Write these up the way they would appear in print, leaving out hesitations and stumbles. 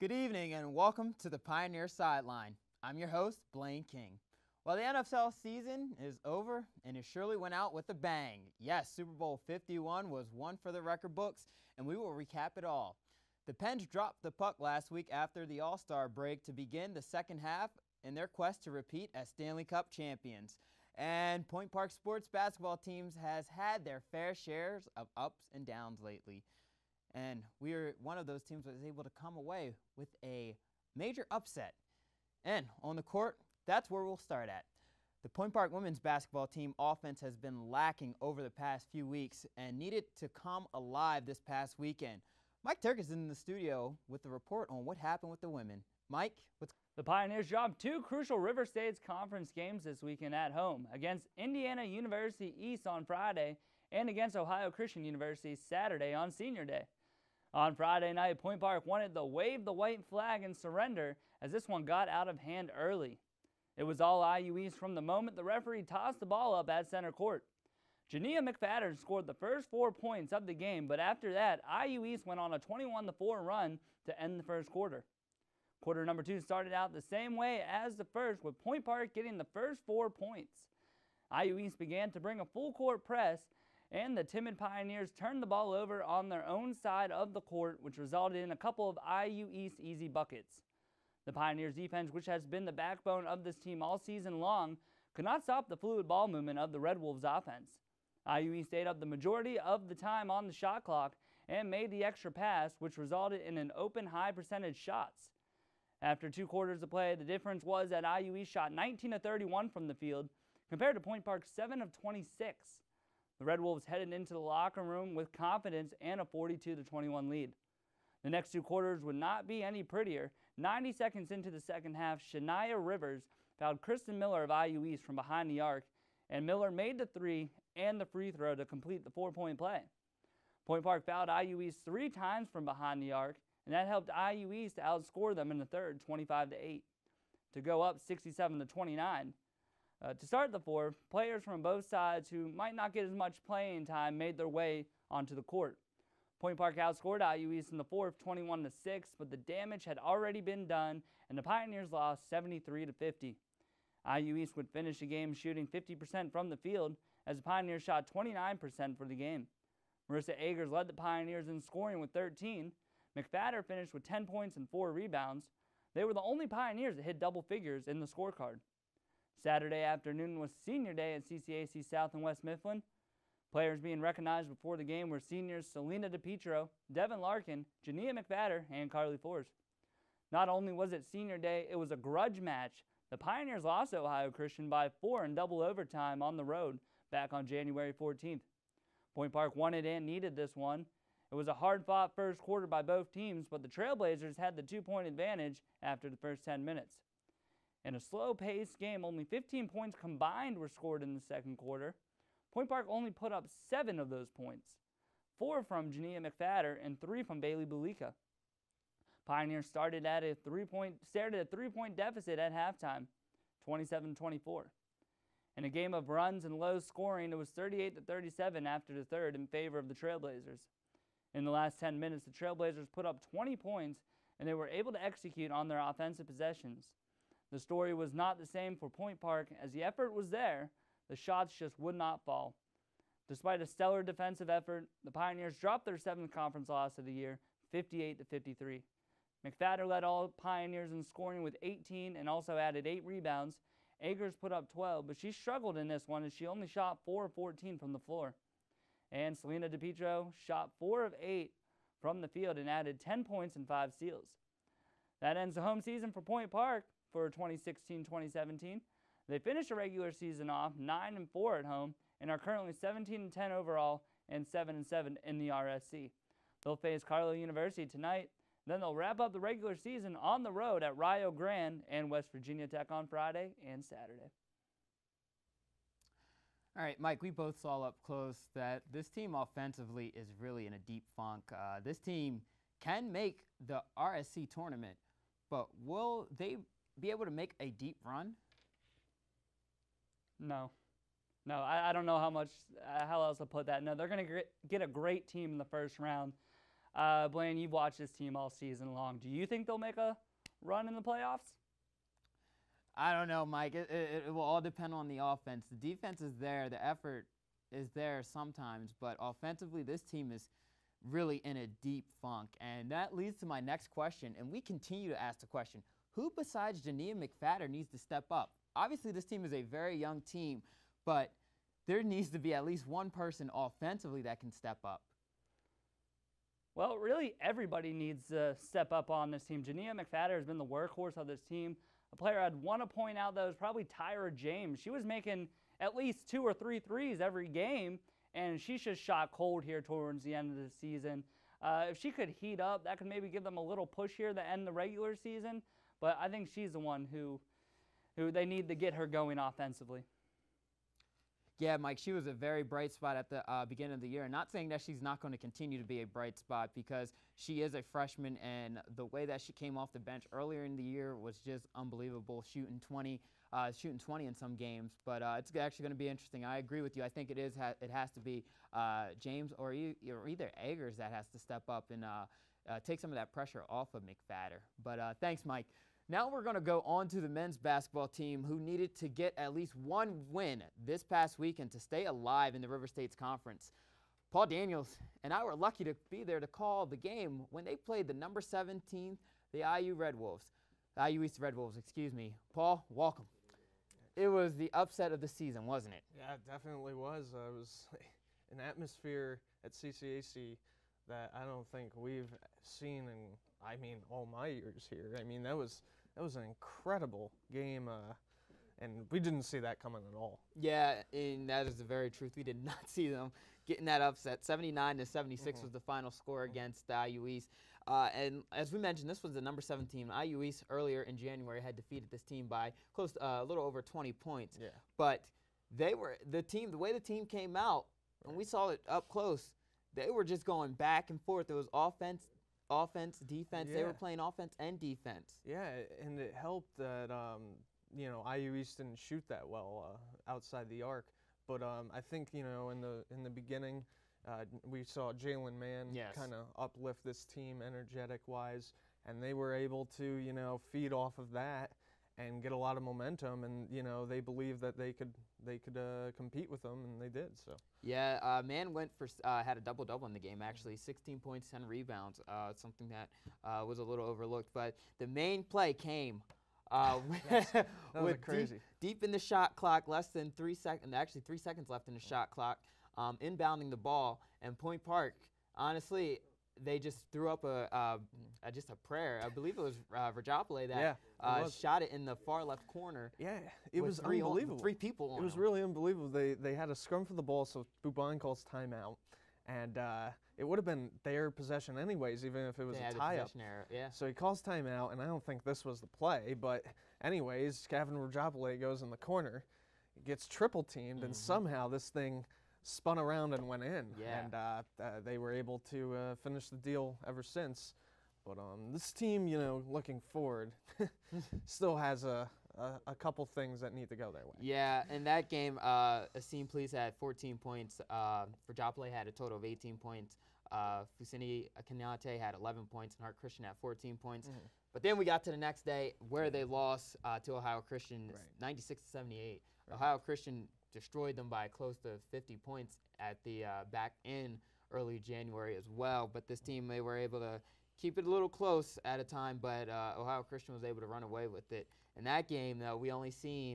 Good evening and welcome to the Pioneer Sideline. I'm your host, Blaine King. Well, the NFL season is over and it surely went out with a bang. Yes, Super Bowl 51 was one for the record books, and we will recap it all. The Pens dropped the puck last week after the All-Star break to begin the second half in their quest to repeat as Stanley Cup champions. And Point Park sports basketball teams has had their fair shares of ups and downs lately. And one of those teams was able to come away with a major upset. And on the court, that's where we'll start at. The Point Park women's basketball team offense has been lacking over the past few weeks and needed to come alive this past weekend. Mike Turk is in the studio with the report on what happened with the women. Mike, what's... The Pioneers dropped two crucial River States Conference games this weekend at home against Indiana University East on Friday and against Ohio Christian University Saturday on Senior Day. On Friday night, Point Park wanted to wave the white flag and surrender as this one got out of hand early. It was all IU East from the moment the referee tossed the ball up at center court. Jania McFadden scored the first 4 points of the game, but after that, IU East went on a 21-4 run to end the first quarter. Quarter number 2 started out the same way as the first, with Point Park getting the first 4 points. IU East began to bring a full court press, and the timid Pioneers turned the ball over on their own side of the court, which resulted in a couple of IU East easy buckets. The Pioneers defense, which has been the backbone of this team all season long, could not stop the fluid ball movement of the Red Wolves offense. IU East stayed up the majority of the time on the shot clock and made the extra pass, which resulted in an open high percentage shots. After 2 quarters of play, the difference was that IU East shot 19 of 31 from the field, compared to Point Park's 7 of 26. The Red Wolves headed into the locker room with confidence and a 42-21 lead. The next 2 quarters would not be any prettier. 90 seconds into the second half, Shania Rivers fouled Kristen Miller of IU East from behind the arc, and Miller made the 3 and the free throw to complete the 4-point play. Point Park fouled IU East 3 times from behind the arc, and that helped IU East to outscore them in the third 25-8 to go up 67-29. To start the fourth, players from both sides who might not get as much playing time made their way onto the court. Point Park outscored IU East in the fourth 21-6, but the damage had already been done, and the Pioneers lost 73-50. IU East would finish the game shooting 50% from the field, as the Pioneers shot 29% for the game. Marissa Agers led the Pioneers in scoring with 13. McFadden finished with 10 points and 4 rebounds. They were the only Pioneers that hit double figures in the scorecard. Saturday afternoon was Senior Day at CCAC South and West Mifflin. Players being recognized before the game were seniors Selena DePietro, Devin Larkin, Jania McFadden, and Carly Force. Not only was it Senior Day, it was a grudge match. The Pioneers lost to Ohio Christian by 4 in double overtime on the road back on January 14th. Point Park wanted and needed this one. It was a hard-fought first quarter by both teams, but the Trailblazers had the 2-point advantage after the first 10 minutes. In a slow-paced game, only 15 points combined were scored in the second quarter. Point Park only put up 7 of those points, 4 from Jania McFadden and 3 from Bailey Bulika. Pioneers started at a 3-point deficit at halftime, 27-24. In a game of runs and low scoring, it was 38-37 after the third in favor of the Trailblazers. In the last 10 minutes, the Trailblazers put up 20 points, and they were able to execute on their offensive possessions. The story was not the same for Point Park, as the effort was there, the shots just would not fall. Despite a stellar defensive effort, the Pioneers dropped their 7th conference loss of the year, 58-53. McFadden led all Pioneers in scoring with 18 and also added 8 rebounds. Agers put up 12, but she struggled in this one as she only shot 4 of 14 from the floor. And Selena DePietro shot 4 of 8 from the field and added 10 points and 5 steals. That ends the home season for Point Park for 2016-2017. They finished the regular season off 9-4 at home and are currently 17-10 overall and 7-7 in the RSC. They'll face Carlow University tonight. Then they'll wrap up the regular season on the road at Rio Grande and West Virginia Tech on Friday and Saturday. All right, Mike, we both saw up close that this team offensively is really in a deep funk. This team can make the RSC tournament, but will they be able to make a deep run? No, I don't know how else to put that. No, they're going to get a great team in the first round. Blaine, you've watched this team all season long. Do you think they'll make a run in the playoffs? I don't know, Mike. It will all depend on the offense. The defense is there. The effort is there sometimes. But offensively, this team is really in a deep funk. And that leads to my next question. And we continue to ask the question, who besides Jania McFadden needs to step up? Obviously, this team is a very young team, but there needs to be at least one person offensively that can step up. Well, really, everybody needs to step up on this team. Jania McFadden has been the workhorse of this team. A player I'd want to point out, though, is probably Tyra James. She was making at least 2 or 3 threes every game, and she's just shot cold here towards the end of the season. If she could heat up, that could maybe give them a little push here at the end of the regular season. But I think she's the one who they need to get her going offensively. Yeah, Mike, she was a very bright spot at the beginning of the year. And not saying that she's not going to continue to be a bright spot because she is a freshman, and the way that she came off the bench earlier in the year was just unbelievable, shooting 20 in some games. But it's actually going to be interesting. I agree with you. I think it has to be James or either Eggers that has to step up and take some of that pressure off of McFadden. But thanks, Mike. Now we're going to go on to the men's basketball team who needed to get at least one win this past weekend to stay alive in the River States Conference. Paul Daniels and I were lucky to be there to call the game when they played the number 17, the IU East Red Wolves, excuse me. Paul, welcome. It was the upset of the season, wasn't it? Yeah, it definitely was. It was an atmosphere at CCAC that I don't think we've seen in, all my years here. That was an incredible game, and we didn't see that coming at all. Yeah, and that is the very truth. We did not see them getting that upset. 79-76 was the final score against IU East. And as we mentioned, this was the number 7 team. IU East earlier in January had defeated this team by close to, a little over 20 points. Yeah. But they were the way the team came out, and we saw it up close, they were just going back and forth. It was offense, defense. Yeah. They were playing offense and defense. Yeah, and it helped that IU East didn't shoot that well outside the arc. But I think in the beginning, we saw Jalen Mann kind of uplift this team energetic-wise, and they were able to feed off of that and get a lot of momentum, and they believed that they could compete with them, and they did. So yeah, Mann went for had a double-double in the game actually, 16 points, 10 rebounds, something that was a little overlooked. But the main play came that was crazy. Deep in the shot clock, less than 3 seconds, actually 3 seconds left in the shot clock, inbounding the ball, and Point Park, honestly, they just threw up just a prayer. I believe it was Rajapale that shot it in the far left corner. Yeah, it was unbelievable. 3 people on it was really unbelievable. They had a scrum for the ball, so Boubin calls timeout, and it would have been their possession anyways, even if it was a tie-up. Yeah. So he calls timeout, and I don't think this was the play, but anyways, Gavin Rajapale goes in the corner, gets triple teamed, and somehow this thing spun around and went in. Yeah. And they were able to finish the deal ever since. But this team, looking forward, still has a couple things that need to go their way. Yeah, in that game, Asim Police had 14 points. Rajapale had a total of 18 points. Fusini Akanate had 11 points, and Hart Christian had 14 points. But then we got to the next day where they lost to Ohio Christian, 96-78. Right. Ohio Christian destroyed them by close to 50 points at the back in early January as well. But this team, they were able to keep it a little close at a time, but Ohio Christian was able to run away with it. In that game, though, we only seen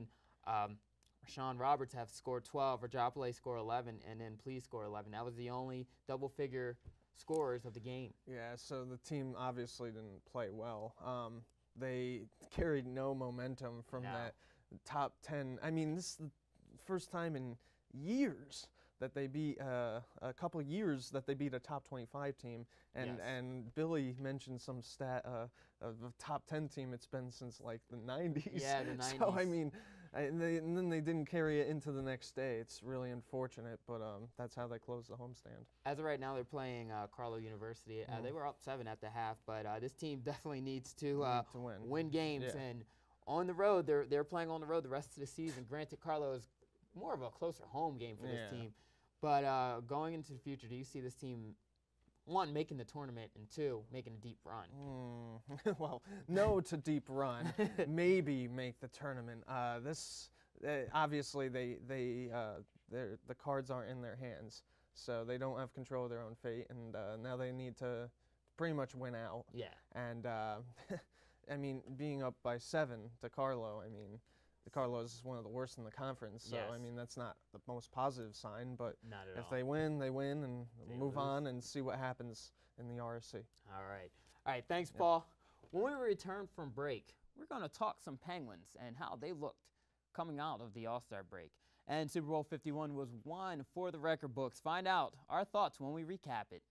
Rashawn Roberts have scored 12, Rajapale score 11, and then Please score 11. That was the only double-figure scorers of the game. Yeah, so the team obviously didn't play well. They carried no momentum from that top 10. This is the first time in years that they beat a couple years that they beat a top 25 team, and Billy mentioned some stat of a top 10 team. It's been since like the 90s. Yeah, the 90s. So and then they didn't carry it into the next day. It's really unfortunate, but that's how they closed the homestand. As of right now, they're playing Carlow University. They were up 7 at the half, but this team definitely needs to win games. Yeah. And on the road, they're playing on the road the rest of the season. Granted, Carlow is more of a closer home game for this team. But going into the future, do you see this team one, making the tournament, and two, making a deep run? Well, no to deep run. Maybe make the tournament. Obviously, the cards aren't in their hands, so they don't have control of their own fate, and now they need to pretty much win out. Yeah. And I mean, being up by 7 to Carlo, I mean, Carlo is one of the worst in the conference, so yes. I mean that's not the most positive sign. But not at if all. they win, and they move lose. on and see what happens in the RSC. All right. Thanks, Paul. When we return from break, we're going to talk some Penguins and how they looked coming out of the All-Star break. And Super Bowl 51 was won for the record books. Find out our thoughts when we recap it.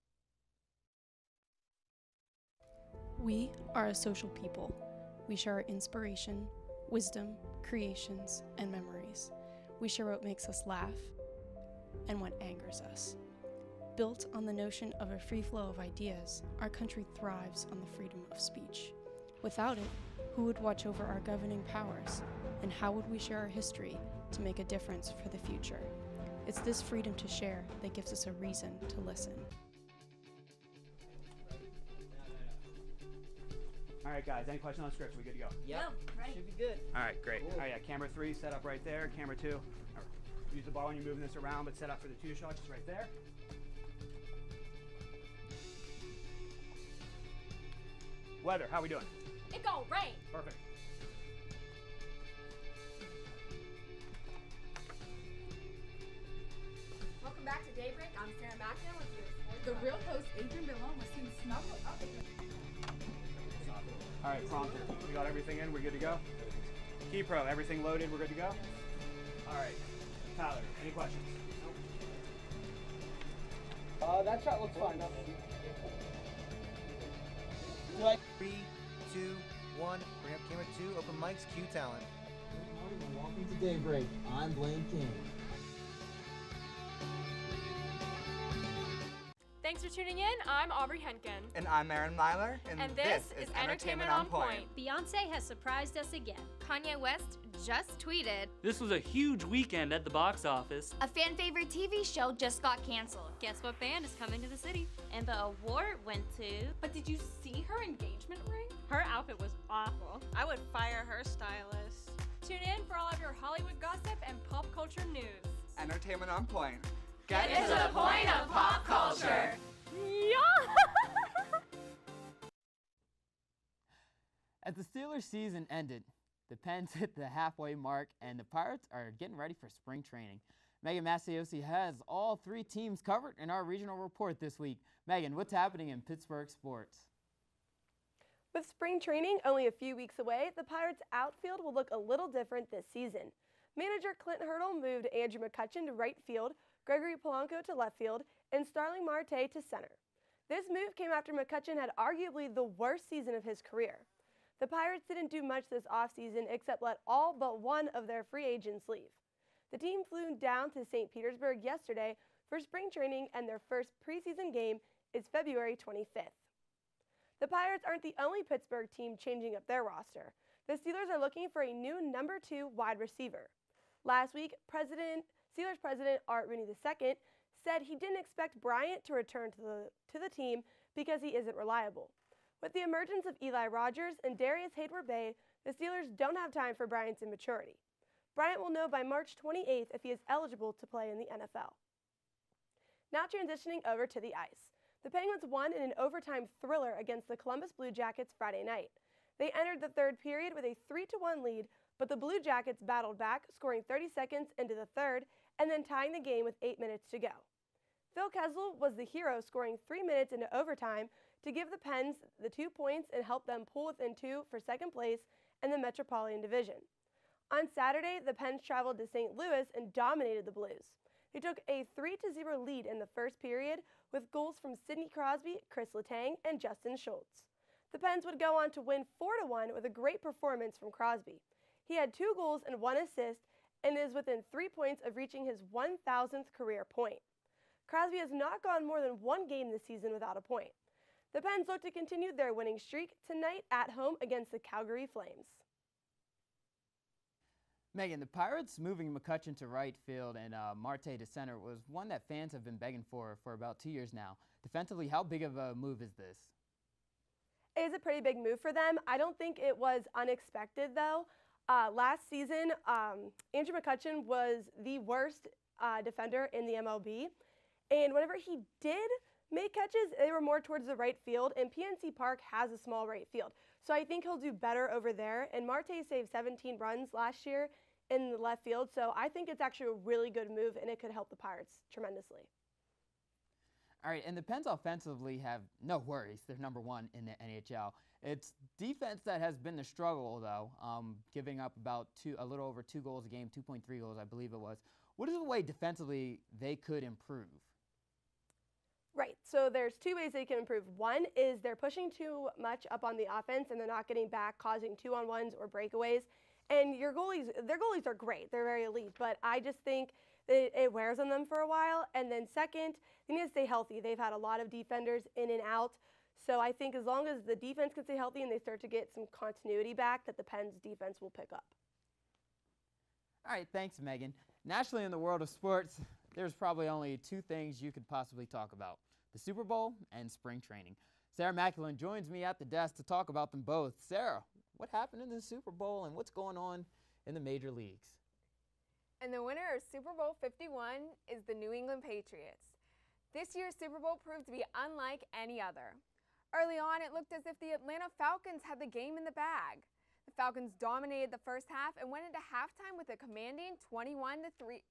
We are a social people. We share our inspiration, wisdom, creations, and memories. We share what makes us laugh and what angers us. Built on the notion of a free flow of ideas, our country thrives on the freedom of speech. Without it, who would watch over our governing powers? And how would we share our history to make a difference for the future? It's this freedom to share that gives us a reason to listen. All right, guys, any questions on scripts? We good to go? Yep. No, right. Should be good. All right, great. Cool. All right, yeah, camera 3, set up right there. Camera 2, use the ball when you're moving this around, but set up for the 2 shot, just right there. Weather, how we doing? It go rain. Perfect. Welcome back to Daybreak. I'm Sarah Mackin with you. The real host, Adrian Billon, was seen snuggled up. All right, prompter, we got everything in, we're good to go? Key Pro, everything loaded, we're good to go? All right, Tyler, any questions? That shot looks fine. 3, 2, 1. Bring up camera 2. Open mics. Cue talent. Good morning and welcome to Daybreak. I'm Blaine King. Thanks for tuning in. I'm Aubrey Henkin. And I'm Aaron Myler. And this is Entertainment on Point. Beyonce has surprised us again. Kanye West just tweeted. This was a huge weekend at the box office. A fan favorite TV show just got canceled. Guess what band is coming to the city? And the award went to. But did you see her engagement ring? Her outfit was awful. I would fire her stylist. Tune in for all of your Hollywood gossip and pop culture news. Entertainment on Point. Get into the point of pop culture. Yeah. As the Steelers season ended, the Pens hit the halfway mark, and the Pirates are getting ready for spring training. Megan Masiosi has all 3 teams covered in our regional report this week. Megan, what's happening in Pittsburgh sports? With spring training only a few weeks away, the Pirates' outfield will look a little different this season. Manager Clint Hurdle moved Andrew McCutchen to right field, Gregory Polanco to left field, and Starling Marte to center. This move came after McCutchen had arguably the worst season of his career. The Pirates didn't do much this offseason except let all but one of their free agents leave. The team flew down to St. Petersburg yesterday for spring training, and their first preseason game is February 25th. The Pirates aren't the only Pittsburgh team changing up their roster. The Steelers are looking for a new number 2 wide receiver. Last week, Steelers president Art Rooney II said he didn't expect Bryant to return to the team because he isn't reliable. With the emergence of Eli Rogers and Darius Hayward-Bay, the Steelers don't have time for Bryant's immaturity. Bryant will know by March 28th if he is eligible to play in the NFL. Now transitioning over to the ice. The Penguins won in an overtime thriller against the Columbus Blue Jackets Friday night. They entered the third period with a 3-1 lead, but the Blue Jackets battled back, scoring 30 seconds into the third and then tying the game with 8 minutes to go. Phil Kessel was the hero, scoring 3 minutes into overtime to give the Pens the 2 points and help them pull within 2 for second place in the Metropolitan Division. On Saturday, the Pens traveled to St. Louis and dominated the Blues. They took a 3-0 lead in the first period with goals from Sidney Crosby, Chris Letang, and Justin Schultz. The Pens would go on to win 4-1 with a great performance from Crosby. He had 2 goals and 1 assist and is within 3 points of reaching his 1,000th career point. Crosby has not gone more than 1 game this season without a point. The Pens look to continue their winning streak tonight at home against the Calgary Flames. Megan, the Pirates moving McCutchen to right field and Marte to center was one that fans have been begging for about 2 years now. Defensively, how big of a move is this? It is a pretty big move for them. I don't think it was unexpected, though. Last season, Andrew McCutchen was the worst defender in the MLB. And whenever he did make catches, they were more towards the right field, and PNC Park has a small right field. So I think he'll do better over there. And Marte saved 17 runs last year in the left field, so I think it's actually a really good move, and it could help the Pirates tremendously. All right, and the Pens offensively have no worries. They're number 1 in the NHL. It's defense that has been the struggle, though, giving up about a little over 2 goals a game, 2.3 goals, I believe it was. What is the way defensively they could improve? Right, so there's 2 ways they can improve. One is they're pushing too much up on the offense, and they're not getting back, causing 2-on-1s or breakaways. And their goalies are great. They're very elite, but I just think that it wears on them for a while. And then second, they need to stay healthy. They've had a lot of defenders in and out. So I think as long as the defense can stay healthy and they start to get some continuity back, that the Pens defense will pick up. All right, thanks, Megan. Nationally in the world of sports, there's probably only 2 things you could possibly talk about: the Super Bowl and spring training. Sarah Macklin joins me at the desk to talk about them both. Sarah, what happened in the Super Bowl and what's going on in the major leagues? And the winner of Super Bowl 51 is the New England Patriots. This year's Super Bowl proved to be unlike any other. Early on, it looked as if the Atlanta Falcons had the game in the bag. The Falcons dominated the first half and went into halftime with a commanding 21-3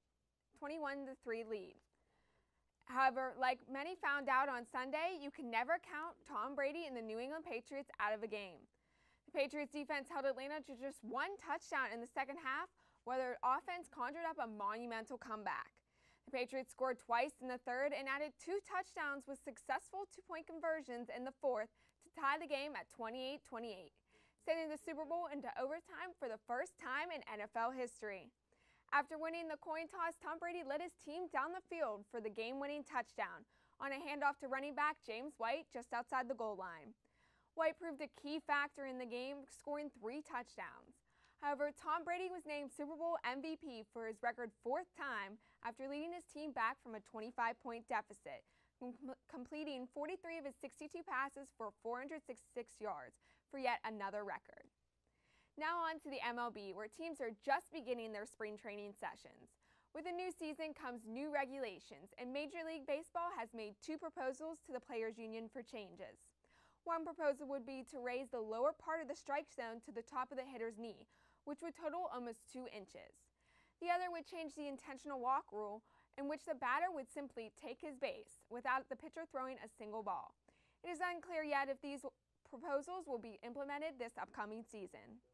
lead. However, like many found out on Sunday, you can never count Tom Brady and the New England Patriots out of a game. The Patriots defense held Atlanta to just 1 touchdown in the second half, while their offense conjured up a monumental comeback. The Patriots scored twice in the third and added 2 touchdowns with successful 2-point conversions in the fourth to tie the game at 28-28, sending the Super Bowl into overtime for the first time in NFL history. After winning the coin toss, Tom Brady led his team down the field for the game-winning touchdown on a handoff to running back James White just outside the goal line. White proved a key factor in the game, scoring 3 touchdowns. However, Tom Brady was named Super Bowl MVP for his record 4th time after leading his team back from a 25-point deficit, completing 43 of his 62 passes for 466 yards for yet another record. Now on to the MLB, where teams are just beginning their spring training sessions. With a new season comes new regulations, and Major League Baseball has made 2 proposals to the Players Union for changes. One proposal would be to raise the lower part of the strike zone to the top of the hitter's knee, which would total almost 2 inches. The other would change the intentional walk rule, in which the batter would simply take his base without the pitcher throwing a single ball. It is unclear yet if these proposals will be implemented this upcoming season.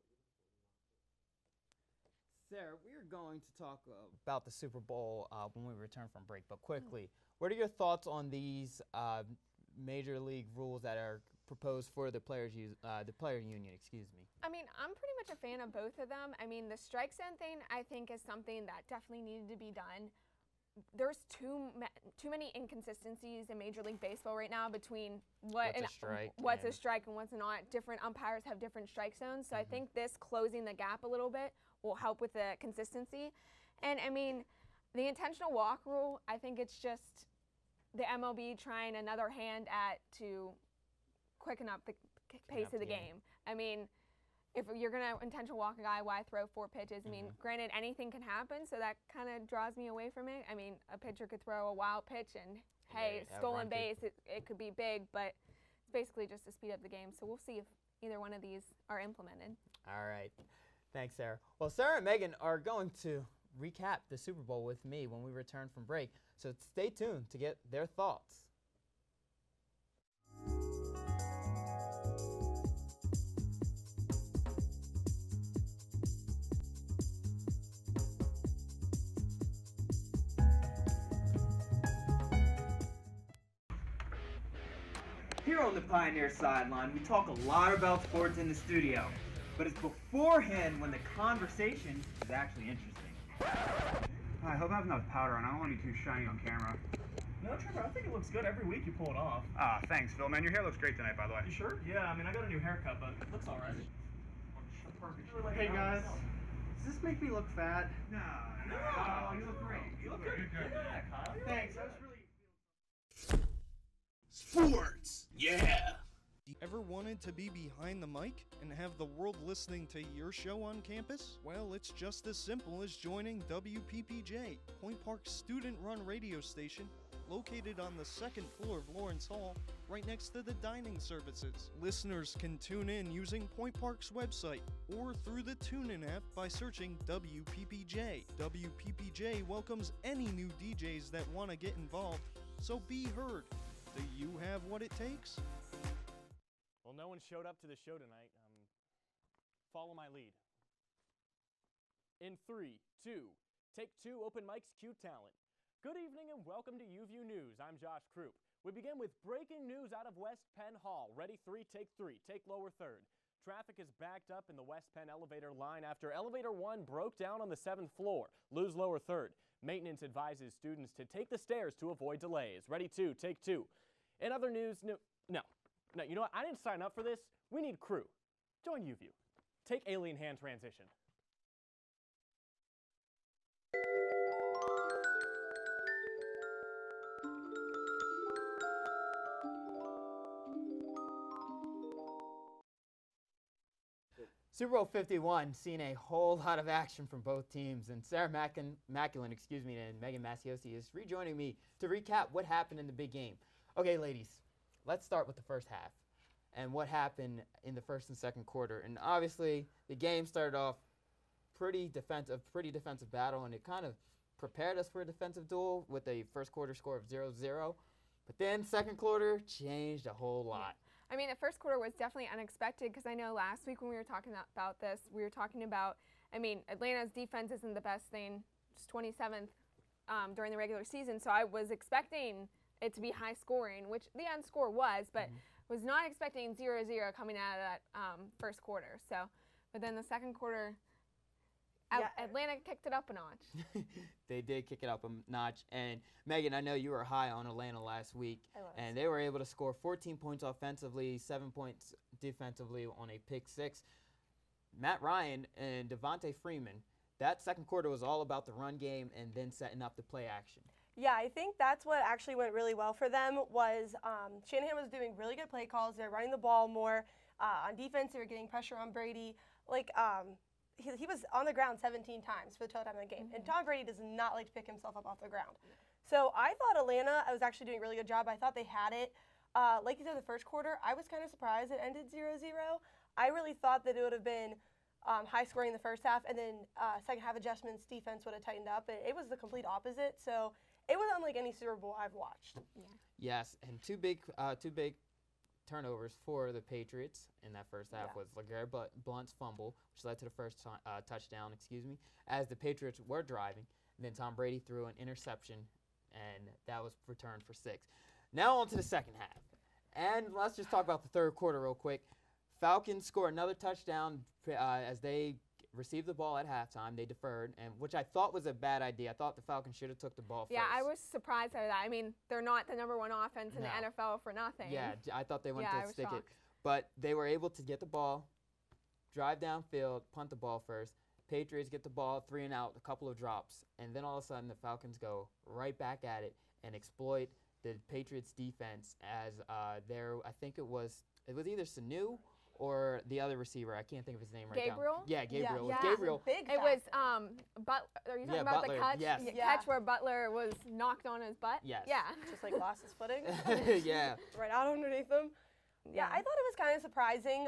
Sarah, we are going to talk about the Super Bowl when we return from break, but quickly, what are your thoughts on these major league rules that are proposed for the player union? I mean, I'm pretty much a fan of both of them. I mean, the strike zone thing I think is something that definitely needed to be done. There's too many inconsistencies in Major League Baseball right now between what's a strike and what's not. Different umpires have different strike zones, so I think this closing the gap a little bit will help with the consistency. And I mean, the intentional walk rule, I think it's just the MLB trying another hand at to quicken up the pace of the game. I mean, if you're going to intentional walk a guy, why throw 4 pitches? I mean, granted, anything can happen, so that kind of draws me away from it. I mean, a pitcher could throw a wild pitch and, hey, stolen base, it could be big, but it's basically just to speed up the game. So we'll see if either one of these are implemented. All right. Thanks, Sarah. Well, Sarah and Megan are going to recap the Super Bowl with me when we return from break, so stay tuned to get their thoughts. Here on the Pioneer Sideline, we talk a lot about sports in the studio, but it's beforehand when the conversation is actually interesting. I hope I have enough powder on. I don't want to be too shiny on camera. No, Trevor, I think it looks good. Every week you pull it off. Ah, thanks, Phil. Man, your hair looks great tonight, by the way. You sure? Yeah, I mean, I got a new haircut, but it looks all right. Perfect. Hey, guys. Does this make me look fat? No, you look great. You look good. Yeah, Kyle. Thanks. I was really. Sports, yeah. Ever wanted to be behind the mic and have the world listening to your show on campus? Well, it's just as simple as joining WPPJ, Point Park's student-run radio station, located on the second floor of Lawrence Hall, right next to the dining services. Listeners can tune in using Point Park's website or through the TuneIn app by searching WPPJ. WPPJ welcomes any new DJs that want to get involved, so be heard. Do you have what it takes? Well, no one showed up to the show tonight. Follow my lead. In 3, 2, take 2, open mics, Q Talent. Good evening and welcome to UView News. I'm Josh Krupp. We begin with breaking news out of West Penn Hall. Ready, 3, take lower third. Traffic is backed up in the West Penn elevator line after elevator 1 broke down on the 7th floor. Lose lower third. Maintenance advises students to take the stairs to avoid delays. Ready, 2, take 2. In other news, no, you know what? I didn't sign up for this. We need crew. Join UView. Take alien hand transition. Super Bowl 51 seen a whole lot of action from both teams, and Sarah Macklin, and Megan Masiosi is rejoining me to recap what happened in the big game. Okay, ladies, let's start with the first half and what happened in the first and second quarter. And obviously, the game started off pretty defensive battle, and it kind of prepared us for a defensive duel with a first quarter score of 0-0. But then second quarter changed a whole lot. I mean, the first quarter was definitely unexpected because I know last week when we were talking about this, we were talking about, I mean, Atlanta's defense isn't the best thing, just 27th during the regular season, so I was expecting it to be high scoring, which the end score was, but was not expecting 0-0 coming out of that first quarter. So, but then the second quarter, Atlanta kicked it up a notch. They did kick it up a notch. And Megan, I know you were high on Atlanta last week. I was. And they were able to score 14 points offensively, 7 points defensively on a pick 6. Matt Ryan and Devontae Freeman, that second quarter was all about the run game and then setting up the play action. Yeah, I think that's what actually went really well for them was Shanahan was doing really good play calls. They're running the ball more. On defense, they were getting pressure on Brady. He was on the ground 17 times for the total time of the game. And Tom Brady does not like to pick himself up off the ground. So I thought Atlanta was actually doing a really good job. I thought they had it. Like you said, the first quarter, I was kind of surprised it ended 0-0. I really thought that it would have been high scoring in the first half, and then second half adjustments, defense would have tightened up. It was the complete opposite. So it was unlike any Super Bowl I've watched. Yeah. Yes, and two big turnovers for the Patriots in that first half was LeGarrette Blount's fumble, which led to the first touchdown, as the Patriots were driving. And then Tom Brady threw an interception, and that was returned for 6. Now on to the second half. And let's just talk about the third quarter real quick. Falcons score another touchdown as they received the ball at halftime. They deferred, and which I thought was a bad idea. I thought the Falcons should have took the ball first. Yeah, I was surprised at that. I mean, they're not the #1 offense in the NFL for nothing. Yeah, I thought they wanted to stick it. But they were able to get the ball, drive downfield, punt the ball first. Patriots get the ball, 3 and out, a couple of drops, and then all of a sudden the Falcons go right back at it and exploit the Patriots defense as I think it was either Sanu or the other receiver. I can't think of his name right now. Gabriel? Yeah, Gabriel. Yeah. Gabriel. It was Butler. Are you talking about Butler, the catch? yes. The catch where Butler was knocked on his butt? Yes. Yeah. Just like lost his footing. Yeah. Right out underneath him. Yeah, I thought it was kind of surprising.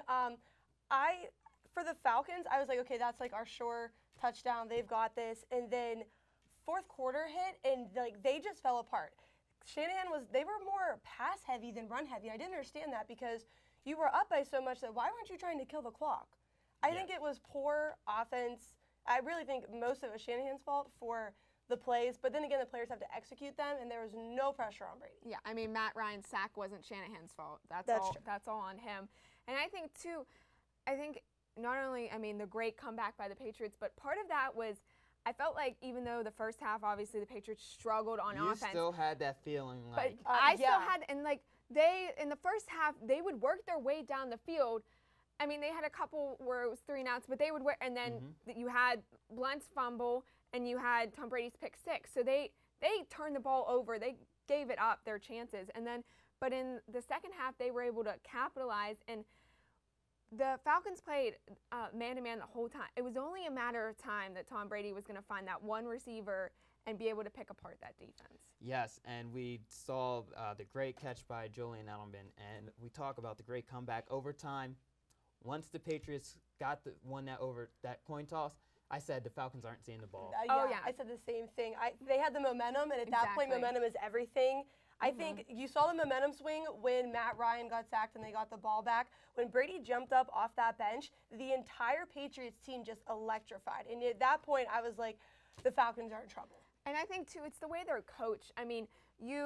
For the Falcons, I was like, okay, that's like our sure touchdown. They've got this. And then fourth quarter hit, and they just fell apart. Shanahan they were more pass heavy than run heavy. I didn't understand that because you were up by so much that why weren't you trying to kill the clock? I think it was poor offense. I really think most of it was Shanahan's fault for the plays, but then again, the players have to execute them, and there was no pressure on Brady. Yeah, I mean, Matt Ryan's sack wasn't Shanahan's fault. That's all. That's all on him. And I think too, not only the great comeback by the Patriots, but part of that was I felt like even though the first half, obviously the Patriots struggled on offense. You still had that feeling like. But I still had, and they in the first half they would work their way down the field. I mean, they had a couple where it was 3 and outs, but they would win, and then you had Blunt's fumble, and you had Tom Brady's pick 6. So they turned the ball over. They gave it up, their chances. And then, but in the second half, they were able to capitalize, and the Falcons played man-to-man the whole time. It was only a matter of time that Tom Brady was going to find that one receiver and be able to pick apart that defense. Yes, and we saw the great catch by Julian Edelman, and we talk about the great comeback overtime. Once the Patriots won that coin toss, I said the Falcons aren't seeing the ball. Yeah, I said the same thing. They had the momentum, and at that point, momentum is everything. I think you saw the momentum swing when Matt Ryan got sacked and they got the ball back. When Brady jumped up off that bench, the entire Patriots team just electrified. And at that point, I was like, the Falcons are in trouble. And I think, too, it's the way they're coached. I mean,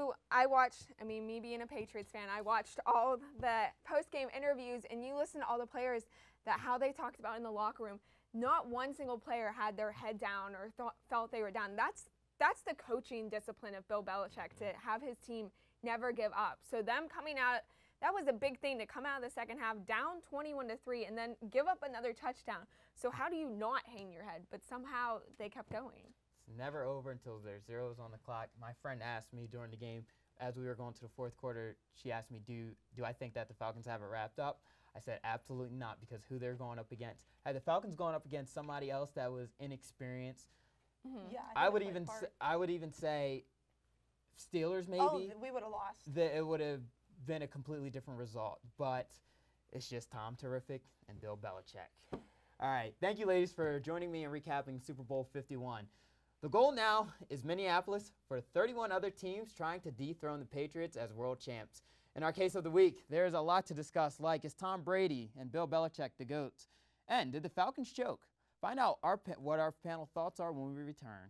me being a Patriots fan, I watched all the post-game interviews, and you listen to all the players, how they talked about in the locker room. Not one single player had their head down or felt they were down. That's the coaching discipline of Bill Belichick, to have his team never give up. So them coming out, that was a big thing, to come out of the second half down 21-3 and then give up another touchdown. So how do you not hang your head? But somehow they kept going. It's never over until there's zeros on the clock. My friend asked me during the game, as we were going to the fourth quarter, she asked me, do I think that the Falcons have it wrapped up? I said absolutely not, because who they're going up against. Had the Falcons gone up against somebody else that was inexperienced, yeah, I would even say Steelers maybe. Oh, we would have lost. It would have been a completely different result. But it's just Tom Terrific and Bill Belichick. All right, thank you, ladies, for joining me in recapping Super Bowl 51. The goal now is Minneapolis for 31 other teams trying to dethrone the Patriots as world champs. In our case of the week, there is a lot to discuss, like is Tom Brady and Bill Belichick the GOATs? And did the Falcons choke? Find out what our panel thoughts are when we return.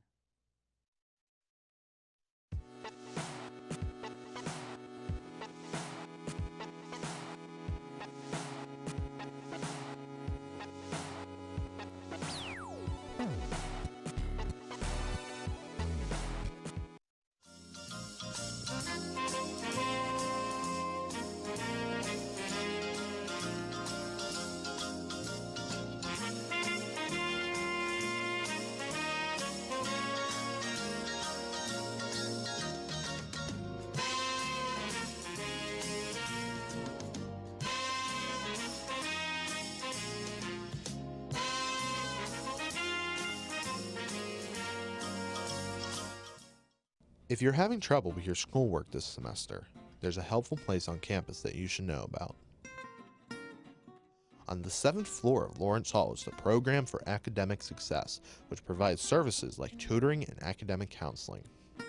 If you're having trouble with your schoolwork this semester, there's a helpful place on campus that you should know about. On the 7th floor of Lawrence Hall is the Program for Academic Success, which provides services like tutoring and academic counseling.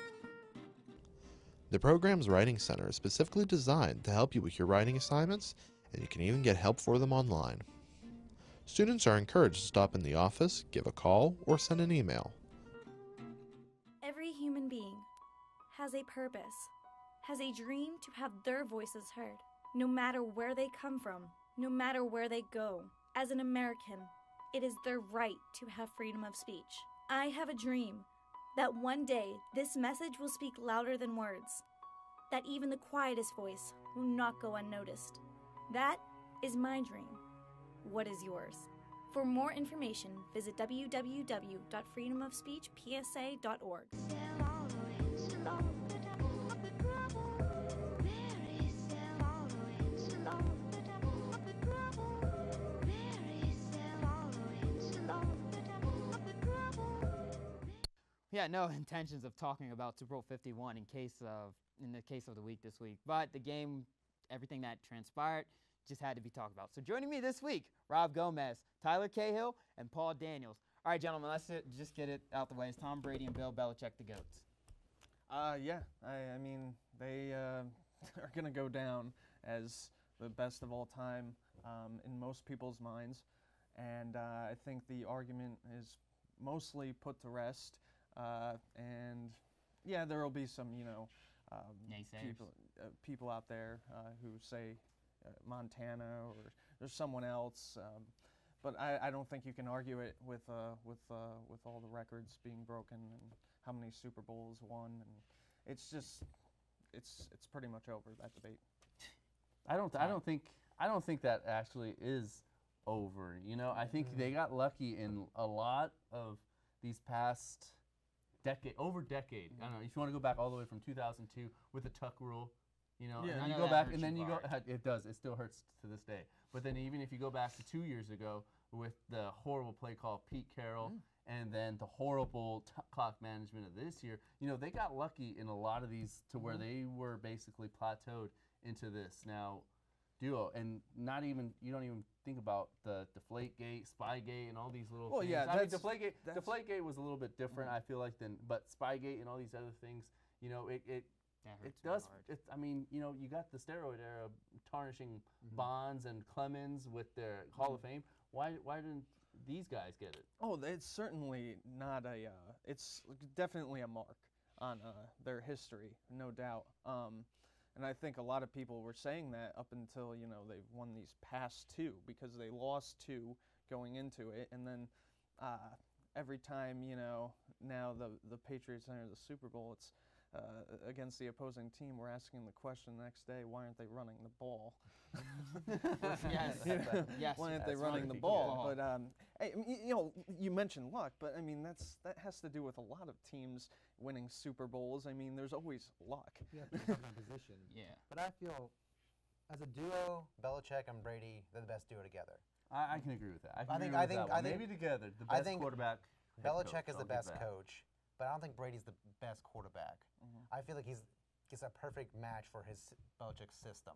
The program's Writing Center is specifically designed to help you with your writing assignments, and you can even get help for them online. Students are encouraged to stop in the office, give a call, or send an email. Every human being has a purpose, has a dream to have their voices heard, no matter where they come from, no matter where they go. As an American, it is their right to have freedom of speech. I have a dream that one day this message will speak louder than words, that even the quietest voice will not go unnoticed. That is my dream. What is yours? For more information, visit www.freedomofspeechpsa.org. Yeah, no intentions of talking about Super Bowl 51 in the case of the week this week, but the game, everything that transpired, just had to be talked about. So joining me this week, Rob Gomez, Tyler Cahill, and Paul Daniels. All right, gentlemen, let's just get it out the way. Is Tom Brady and Bill Belichick the GOATs? Yeah, I mean, they are going to go down as the best of all time in most people's minds. And I think the argument is mostly put to rest. And, yeah, there will be some, people out there who say Montana or there's someone else. But I don't think you can argue it with all the records being broken and how many Super Bowls won, and it's just it's pretty much over, that debate. I don't think that actually is over. You know, I think they got lucky in a lot of these past decade. I don't know, if you want to go back all the way from 2002 with the tuck rule, you know, and you go back and then you go, it does, it still hurts to this day. But then even if you go back to 2 years ago with the horrible play call Pete Carroll and then the horrible clock management of this year, you know, they got lucky in a lot of these to where they were basically plateaued into this now duo, and you don't even think about the Deflategate, Spygate, and all these little things. Yeah, I mean, Deflategate was a little bit different, I feel like, but Spygate and all these other things, you know, it does. I mean, you know, you got the steroid era tarnishing Bonds and Clemens with their Hall of Fame. Why didn't these guys get it? Oh, it's certainly not it's definitely a mark on their history, no doubt. And I think a lot of people were saying that up until, you know, they've won these past two, because they lost two going into it. And then every time, you know, now the Patriots enter the Super Bowl, it's against the opposing team, we're asking the question the next day, why aren't they running the ball? Why aren't they running the ball? But, hey, you know, you mentioned luck, but, I mean, that has to do with a lot of teams winning Super Bowls. I mean, there's always luck. Yeah, position. Yeah. But I feel, as a duo, Belichick and Brady, they're the best duo together. I can agree with that. I think maybe together, the best quarterback. Belichick is the best coach, but I don't think Brady's the best quarterback. I feel like he's a perfect match for his Belichick system.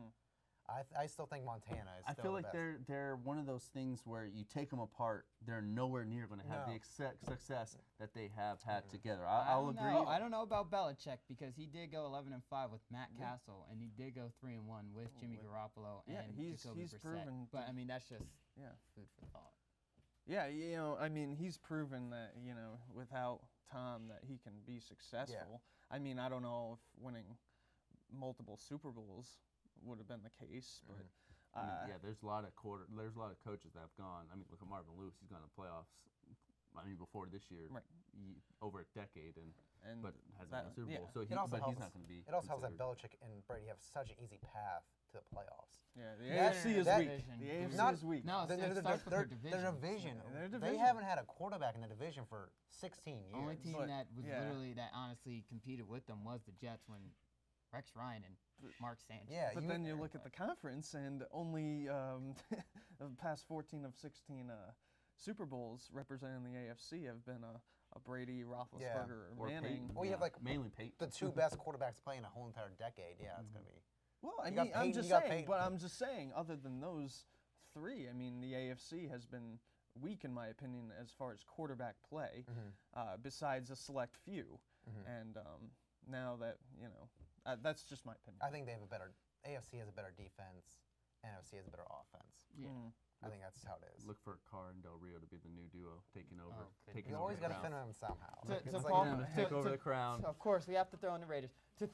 I still think Montana is still I feel the like best. they're one of those things where you take them apart, they're nowhere near going to have the success that they have had together. I'll agree. I don't know about Belichick, because he did go 11-5 with Matt Castle, and he did go 3-1 with Jimmy Garoppolo and Jacoby Brissett. Proven. But I mean, that's just food for thought. Yeah, you know, I mean, he's proven that, you know, without Tom, that he can be successful. I mean, I don't know if winning multiple Super Bowls would have been the case, but there's a lot of coaches that have gone. I mean, look at Marvin Lewis; he's gone to playoffs. I mean, before this year, over a decade, but hasn't won a Super Bowl. So he's not going to be. It also helps that Belichick and Brady have such an easy path to the playoffs. Yeah, the AFC is weak. The AFC is weak. No, they're division. They haven't had a quarterback in the division for 16 years. The only team that was that honestly competed with them was the Jets when Rex Ryan and Mark Sanchez. Yeah, but then you look at the conference, and only the past 14 of 16 Super Bowls representing the AFC have been a Brady, Roethlisberger, or Manning. Well, you have like mainly Peyton. The two best quarterbacks playing a whole entire decade. Yeah, it's going to be. Well, I mean, I'm just saying, other than those three, I mean, the AFC has been weak, in my opinion, as far as quarterback play, besides a select few. And now that, you know, that's just my opinion. I think they have AFC has a better defense, NFC has a better offense. Yeah. I think that's how it is. Look for Carr and Del Rio to be the new duo taking over. You always got to fit them somehow. Take over the crown. Of course, we have to throw in the Raiders. To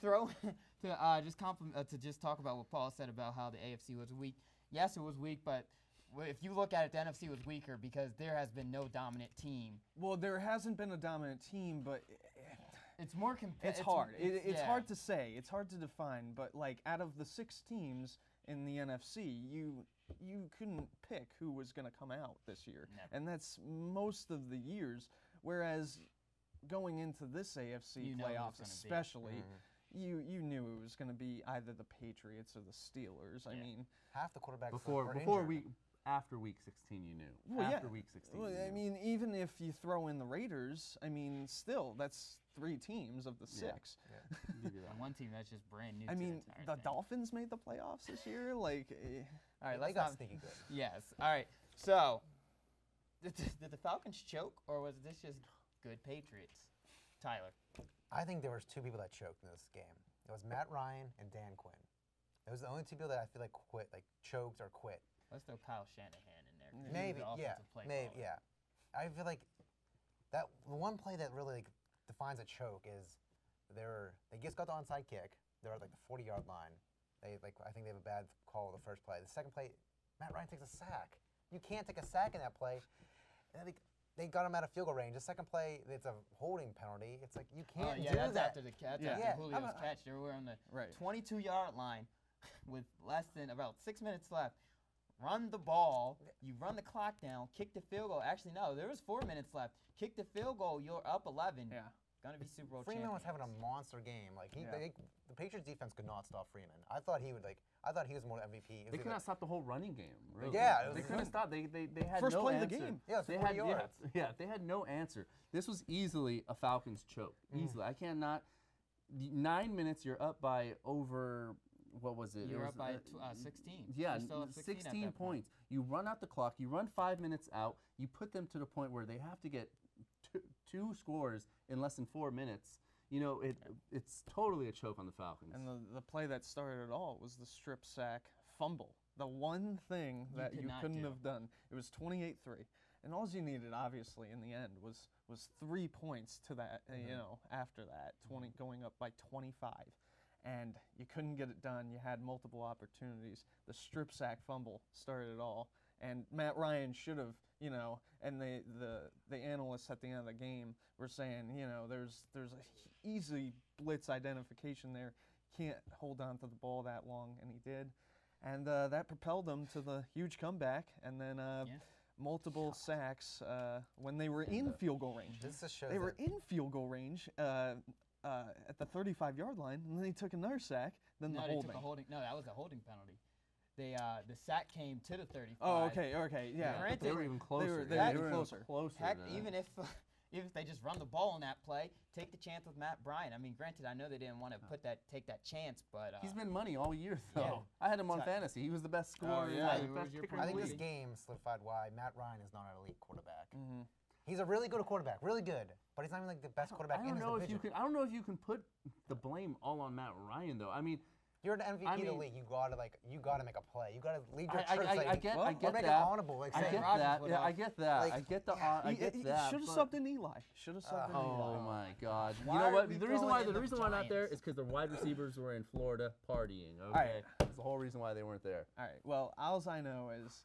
just talk about what Paul said about how the AFC was weak. Yes, it was weak, but if you look at it, the NFC was weaker because there has been no dominant team. Well, there hasn't been a dominant team, but it's more it's hard. It's hard to say. It's hard to define. But like, out of the 6 teams in the NFC, you couldn't pick who was going to come out this year. Never. And that's most of the years. Whereas going into this AFC playoffs especially, you knew it was going to be either the Patriots or the Steelers. I mean, half the quarterbacks after week 16 you knew. Well, after week 16 well, I mean, even if you throw in the Raiders, I mean, still, that's 3 teams of the 6. And one team that's just brand new. I mean, the Dolphins made the playoffs this year. Like, all right, they got sneaky good. Yes. All right. So, did the Falcons choke, or was this just good Patriots? Tyler. I think there was 2 people that choked in this game. It was Matt Ryan and Dan Quinn. It was the only 2 people that I feel like choked or quit. Let's throw Kyle Shanahan in there. Maybe, yeah. I feel like that one play that really defines a choke is they just got the onside kick. They're at like the 40-yard line. I think they have a bad call the first play. The second play, Matt Ryan takes a sack. You can't take a sack in that play. And they got him out of field goal range. The second play, it's a holding penalty. It's like you can't do that's that. After Julio's catch. They were on the 22-yard line with less than about 6 minutes left. run the ball, you run the clock down, kick the field goal. Actually, no, there was 4 minutes left. Kick the field goal, you're up 11. Yeah. Gonna be Super Bowl Freeman was champions. having a monster game. Like the Patriots defense could not stop Freeman. I thought he was more MVP. They could not stop the whole running game. Really. Yeah, they couldn't stop. They had first no play answer. of the game. Yeah, they had they had no answer. This was easily a Falcons choke. Easily, I cannot. 9 minutes, you're up by over. What was it? You're it was, up by 16. Yeah, You're still up 16 points. You run out the clock. You run 5 minutes out. You put them to the point where they have to get two scores in less than 4 minutes. You know, it's totally a choke on the Falcons. And the play that started it all was the strip sack fumble. The one thing that you couldn't have done. It was 28-3. And all you needed, obviously, in the end was 3 points to that, you know, after that, going up by 25. And you couldn't get it done. You had multiple opportunities. The strip sack fumble started it all. And Matt Ryan should have, you know, and the analysts at the end of the game were saying, you know, there's a easy blitz identification there. Can't hold on to the ball that long, and he did. And that propelled them to the huge comeback, and then multiple sacks when they were in field goal range. They were in field goal range at the 35-yard line, and then he took another sack, then the holding. Took a holding. No, that was a holding penalty. The sack came to the 35. Oh, okay, yeah. Granted, they were even closer. They were even closer. Heck, even if they just run the ball on that play, take the chance with Matt Bryant. I mean, granted, I know they didn't want to take that chance, but he's been money all year though. Yeah. I had him on fantasy. He was the best scorer. I think this game solidified why Matt Ryan is not an elite quarterback. He's a really good quarterback, really good, but he's not even like the best quarterback in his division. I don't know if you can put the blame all on Matt Ryan though. I mean, you're the MVP of the league. You gotta make a play. You gotta lead your church. I get make that. it honorable. Like I get that. Yeah, I get that. Like, I get that. Should have subbed in Eli. Should have subbed in Eli. Oh my God! You know what? The reason why not there is because the wide receivers were in Florida partying. Okay, right. That's the whole reason why they weren't there. All right. Well, all I know is.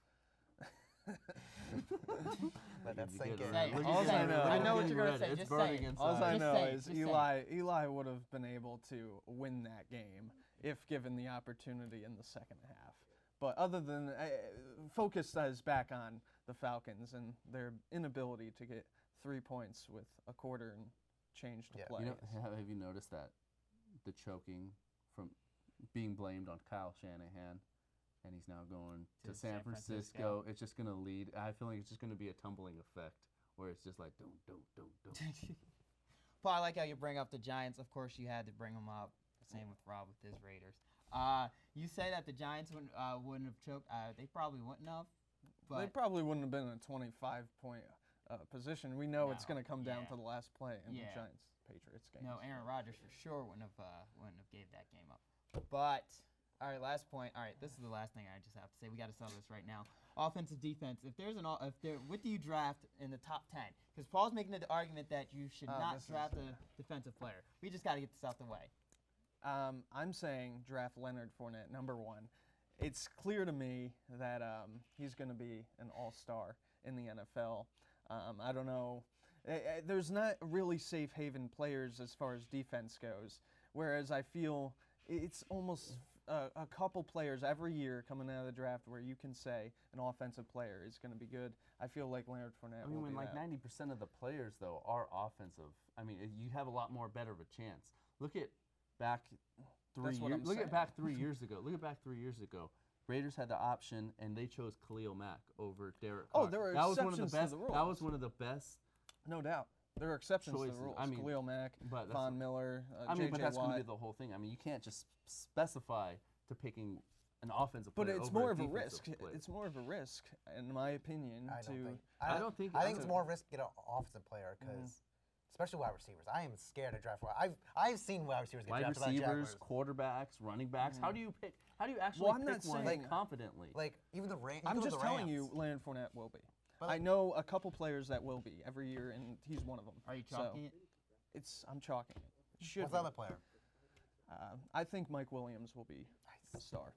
Let that sink in. I know what you're gonna say. Just say it. All I know is Eli would have been able to win that game if given the opportunity in the second half. But other than focus is back on the Falcons and their inability to get 3 points with a quarter and change to play. You know, have you noticed that the choking from being blamed on Kyle Shanahan? And he's now going to San Francisco. It's just going to lead. I feel like it's just going to be a tumbling effect where it's just like, don't. Paul, I like how you bring up the Giants. Of course, you had to bring them up. Same with Rob with his Raiders. You say that the Giants wouldn't have choked. They probably wouldn't have. But they probably wouldn't have been in a 25-point position. We know it's going to come down to the last play in the Giants-Patriots game. No, Aaron Rodgers for sure wouldn't have gave that game up. But all right, last point. All right, this is the last thing I just have to say. We got to settle this right now. Offensive, defense. What do you draft in the top 10? Because Paul's making the argument that you should not draft a defensive player. We just got to get this out the way. I'm saying draft Leonard Fournette, number 1. It's clear to me that he's going to be an all-star in the NFL. I don't know. There's not really safe haven players as far as defense goes, whereas I feel it's almost a couple players every year coming out of the draft where you can say an offensive player is going to be good. I feel like Leonard Fournette will be when 90% of the players, though, are offensive, I mean, you have a lot more better of a chance. Look at back 3 years. Look at back 3 years ago. Look at back 3 years ago. Raiders had the option, and they chose Khalil Mack over Derek Carr. Oh, there were exceptions to the rules. That was one of the best. No doubt. There are exceptions to the rules. I mean, Khalil Mack, Von Miller, J.J. but that's Watt. going to be the whole thing. I mean, you can't just specify to picking an offensive player. But it's more of a risk. It's more of a risk, in my opinion. I think it's more risk to get an offensive player because, especially wide receivers. I am scared to draft. I've seen wide receivers get drafted by the Jaguars. Quarterbacks, running backs. How do you pick? How do you actually pick one confidently? Like even the Rams. I'm just telling you, Leonard Fournette will be. But I know a couple players that will be every year, and he's one of them. Are you chalking it? I'm chalking it. What's the other player? I think Mike Williams will be a star.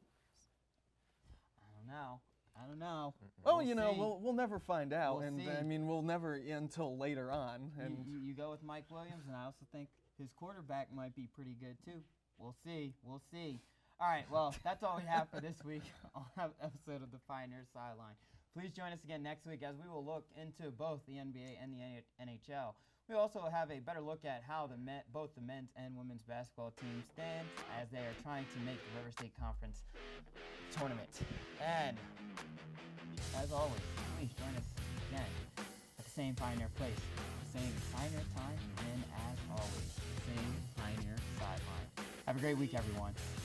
I don't know. Oh, we'll never find out, I mean, we'll never until later on. And you go with Mike Williams, and I also think his quarterback might be pretty good too. We'll see. All right, well, that's all we have for this week on an episode of the Pioneer Sideline. Please join us again next week as we will look into both the NBA and the NHL. We also have a better look at how both the men's and women's basketball teams stand as they are trying to make the River State Conference tournament. And as always, please join us again at the same Pioneer place, the same Pioneer time, and as always, the same Pioneer Sideline. Have a great week, everyone.